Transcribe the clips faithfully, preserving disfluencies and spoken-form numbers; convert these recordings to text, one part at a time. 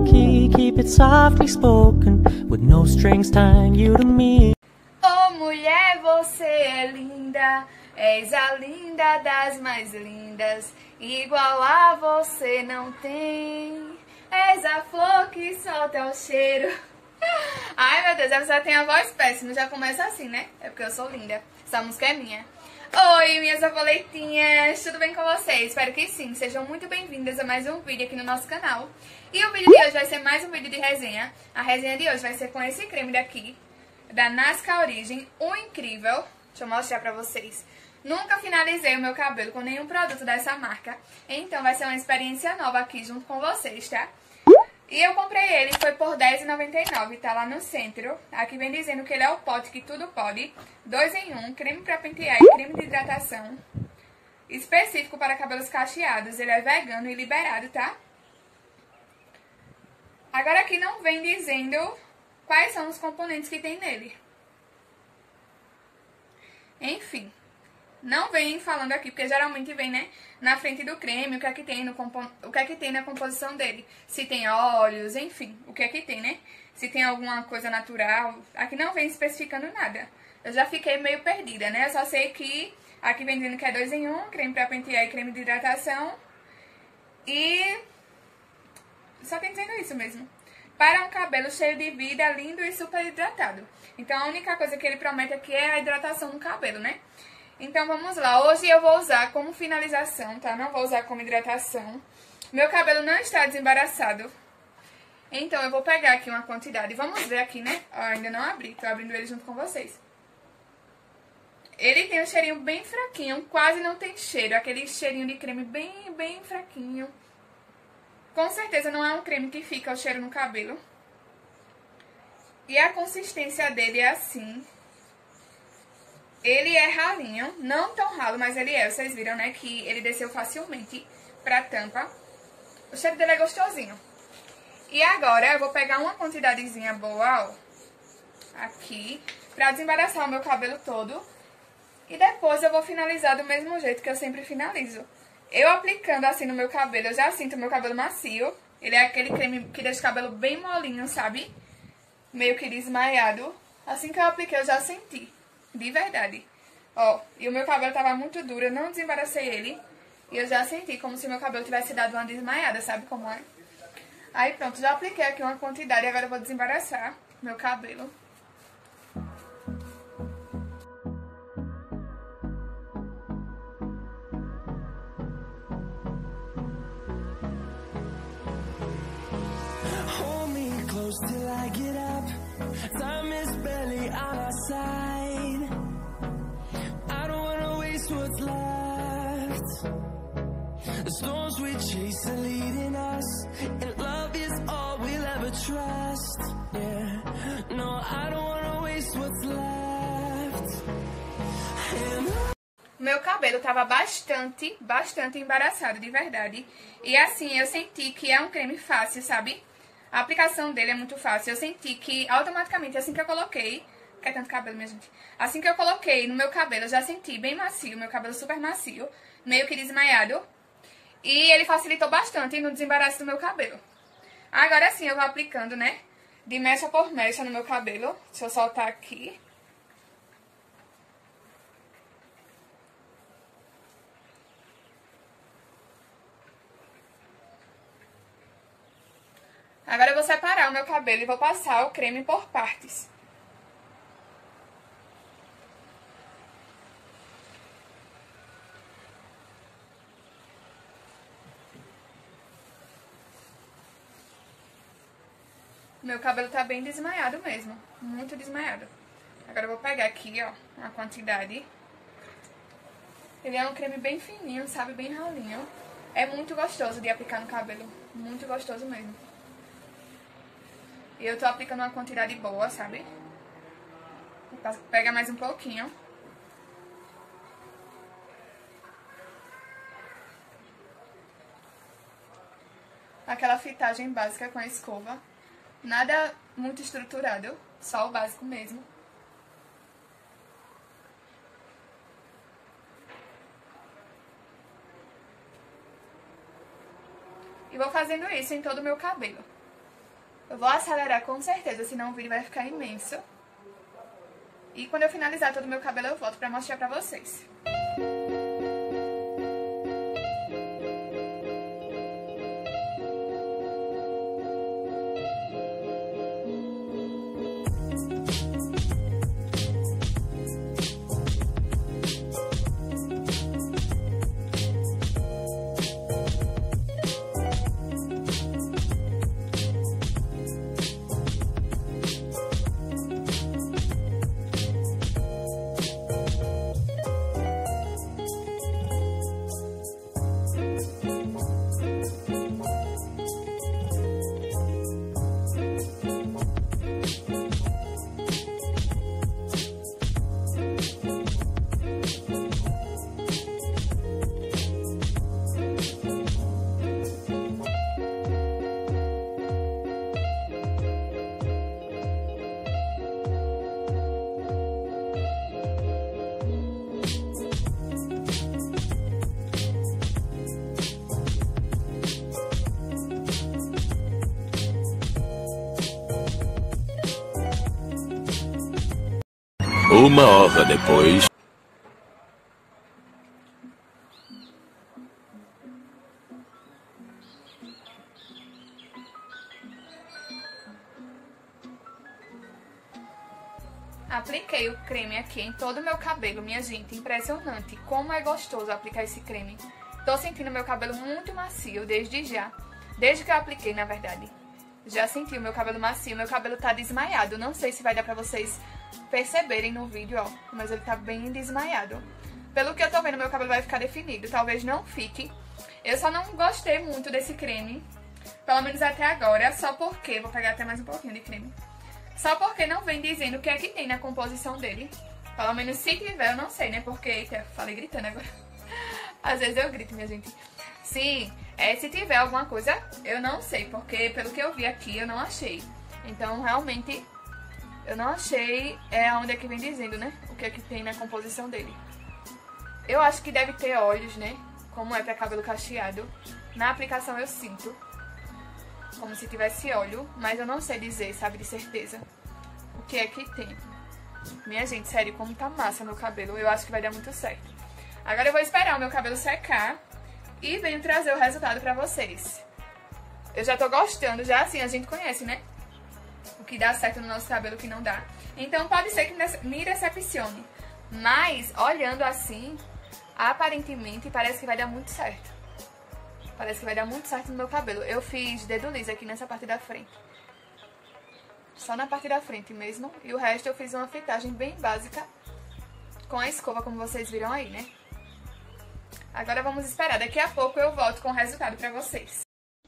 key, keep it softly spoken, with no strings tying you to me. Oh, mulher, você é linda, és a linda das mais lindas, igual a você não tem, és a flor que solta o cheiro. Ai, meu Deus, a pessoa tem a voz péssima, já começa assim, né? É porque eu sou linda. Essa música é minha. Oi, minhas borboletinhas, tudo bem com vocês? Espero que sim, sejam muito bem-vindas a mais um vídeo aqui no nosso canal. E o vídeo de hoje vai ser mais um vídeo de resenha. A resenha de hoje vai ser com esse creme daqui, da Nasca Origem, o Incrível. Deixa eu mostrar pra vocês. Nunca finalizei o meu cabelo com nenhum produto dessa marca, então vai ser uma experiência nova aqui junto com vocês, tá? E eu comprei ele, foi por dez reais e noventa e nove centavos, tá lá no centro. Aqui vem dizendo que ele é o pote que tudo pode. Dois em um, creme pra pentear e creme de hidratação. Específico para cabelos cacheados. Ele é vegano e liberado, tá? Agora aqui não vem dizendo quais são os componentes que tem nele. Enfim. Não vem falando aqui, porque geralmente vem, né, na frente do creme, o que é que tem, no compo... o que é que tem na composição dele. Se tem óleos, enfim, o que é que tem, né? Se tem alguma coisa natural. Aqui não vem especificando nada. Eu já fiquei meio perdida, né? Eu só sei que aqui vem dizendo que é dois em um, creme pra pentear e creme de hidratação. E só tem dizendo isso mesmo. Para um cabelo cheio de vida, lindo e super hidratado. Então a única coisa que ele promete aqui é a hidratação no cabelo, né? Então vamos lá, hoje eu vou usar como finalização, tá? Não vou usar como hidratação. Meu cabelo não está desembaraçado, então eu vou pegar aqui uma quantidade. Vamos ver aqui, né? Eu ainda não abri, tô abrindo ele junto com vocês. Ele tem um cheirinho bem fraquinho, quase não tem cheiro. Aquele cheirinho de creme bem, bem fraquinho. Com certeza não é um creme que fica o cheiro no cabelo. E a consistência dele é assim. Ele é ralinho, não tão ralo, mas ele é. Vocês viram, né, que ele desceu facilmente pra tampa. O cheiro dele é gostosinho. E agora eu vou pegar uma quantidadezinha boa, ó, aqui, pra desembaraçar o meu cabelo todo. E depois eu vou finalizar do mesmo jeito que eu sempre finalizo. Eu aplicando assim no meu cabelo, eu já sinto o meu cabelo macio. Ele é aquele creme que deixa o cabelo bem molinho, sabe? Meio que desmaiado. Assim que eu apliquei, eu já senti. De verdade. Ó, e o meu cabelo tava muito duro, eu não desembaracei ele. E eu já senti como se meu cabelo tivesse dado uma desmaiada, sabe como é? Aí pronto, já apliquei aqui uma quantidade e agora eu vou desembaraçar meu cabelo. Hold me close till I get up. Time is barely on our side. I don't wanna waste what's left. The storms we chase are leading us, and love is all we'll ever trust. Yeah, no, I don't wanna waste what's left. And Meu cabelo tava bastante, bastante embaraçado, de verdade. E assim, eu senti que é um creme fácil, sabe? A aplicação dele é muito fácil. Eu senti que automaticamente, assim que eu coloquei... Quer tanto cabelo, minha gente? Assim que eu coloquei no meu cabelo, eu já senti bem macio. Meu cabelo super macio, meio que desmaiado. E ele facilitou bastante no desembaraço do meu cabelo. Agora sim, eu vou aplicando, né? De mecha por mecha no meu cabelo. Deixa eu soltar aqui. Agora eu vou separar o meu cabelo e vou passar o creme por partes. Meu cabelo tá bem desmaiado mesmo, muito desmaiado. Agora eu vou pegar aqui, ó, uma quantidade. Ele é um creme bem fininho, sabe, bem ralinho. É muito gostoso de aplicar no cabelo, muito gostoso mesmo. E eu tô aplicando uma quantidade boa, sabe? Vou pegar mais um pouquinho. Aquela fitagem básica com a escova. Nada muito estruturado, só o básico mesmo. E vou fazendo isso em todo o meu cabelo. Eu vou acelerar com certeza, senão o vídeo vai ficar imenso. E quando eu finalizar todo o meu cabelo, eu volto pra mostrar pra vocês. Uma hora depois. Apliquei o creme aqui em todo o meu cabelo, minha gente. Impressionante como é gostoso aplicar esse creme. Tô sentindo meu cabelo muito macio desde já. Desde que eu apliquei, na verdade. Já senti o meu cabelo macio, meu cabelo tá desmaiado. Não sei se vai dar pra vocês perceberem no vídeo, ó, mas ele tá bem desmaiado. Pelo que eu tô vendo, meu cabelo vai ficar definido. Talvez não fique. Eu só não gostei muito desse creme, pelo menos até agora, só porque... Vou pegar até mais um pouquinho de creme. Só porque não vem dizendo o que é que tem na composição dele. Pelo menos se tiver, eu não sei, né? Porque... Eita, falei gritando agora. Às vezes eu grito, minha gente. Sim, é, se tiver alguma coisa, eu não sei, porque pelo que eu vi aqui, eu não achei. Então, realmente, eu não achei é, onde é que vem dizendo, né? O que é que tem na composição dele. Eu acho que deve ter óleos, né? Como é pra cabelo cacheado. Na aplicação eu sinto como se tivesse óleo, mas eu não sei dizer, sabe, de certeza, o que é que tem. Minha gente, sério, como tá massa meu cabelo, eu acho que vai dar muito certo. Agora eu vou esperar o meu cabelo secar e venho trazer o resultado pra vocês. Eu já tô gostando, já assim, a gente conhece, né? O que dá certo no nosso cabelo, o que não dá. Então pode ser que me decepcione. Mas, olhando assim, aparentemente parece que vai dar muito certo. Parece que vai dar muito certo no meu cabelo. Eu fiz dedo liso aqui nessa parte da frente. Só na parte da frente mesmo. E o resto eu fiz uma fitagem bem básica com a escova, como vocês viram aí, né? Agora vamos esperar. Daqui a pouco eu volto com o resultado pra vocês.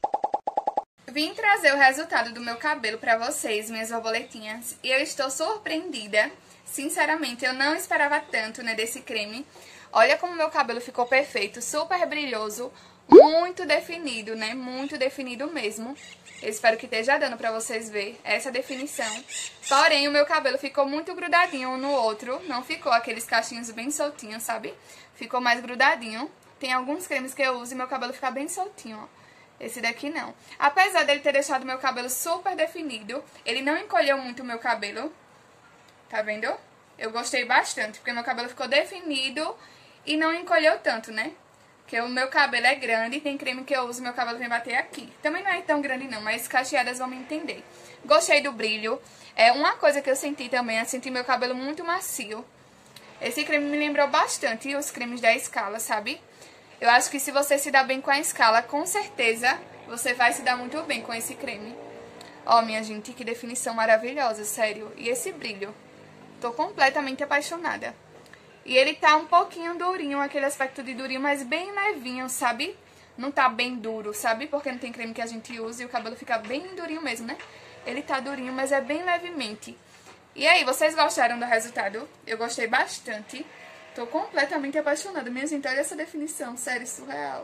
Vim trazer o resultado do meu cabelo pra vocês, minhas borboletinhas. E eu estou surpreendida. Sinceramente, eu não esperava tanto, né, desse creme. Olha como meu cabelo ficou perfeito, super brilhoso, muito definido, né? Muito definido mesmo. Eu espero que esteja dando pra vocês verem essa definição. Porém, o meu cabelo ficou muito grudadinho um no outro. Não ficou aqueles cachinhos bem soltinhos, sabe? Ficou mais grudadinho. Tem alguns cremes que eu uso e meu cabelo fica bem soltinho, ó. Esse daqui não. Apesar dele ter deixado meu cabelo super definido, ele não encolheu muito o meu cabelo. Tá vendo? Eu gostei bastante, porque meu cabelo ficou definido e não encolheu tanto, né? Porque o meu cabelo é grande, tem creme que eu uso, meu cabelo vem bater aqui. Também não é tão grande não, mas cacheadas vão me entender. Gostei do brilho. É uma coisa que eu senti também, eu senti meu cabelo muito macio. Esse creme me lembrou bastante os cremes da Scala, sabe? Eu acho que se você se dá bem com a Scala, com certeza você vai se dar muito bem com esse creme. Ó, minha gente, que definição maravilhosa, sério. E esse brilho. Tô completamente apaixonada. E ele tá um pouquinho durinho, aquele aspecto de durinho, mas bem levinho, sabe? Não tá bem duro, sabe? Porque não tem creme que a gente usa e o cabelo fica bem durinho mesmo, né? Ele tá durinho, mas é bem levemente. E aí, vocês gostaram do resultado? Eu gostei bastante. Tô completamente apaixonada. Minha gente, olha essa definição, sério, surreal.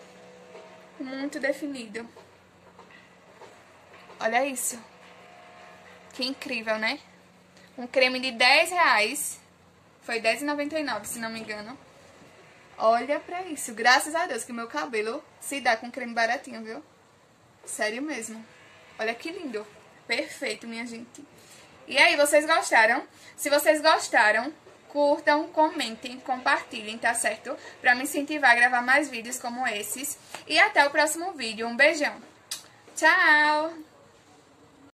Muito definido. Olha isso. Que incrível, né? Um creme de dez reais. Foi dez reais e noventa e nove centavos, se não me engano. Olha pra isso. Graças a Deus que meu cabelo se dá com creme baratinho, viu? Sério mesmo. Olha que lindo. Perfeito, minha gente. E aí, vocês gostaram? Se vocês gostaram, curtam, comentem, compartilhem, tá certo? Pra me incentivar a gravar mais vídeos como esses. E até o próximo vídeo. Um beijão. Tchau!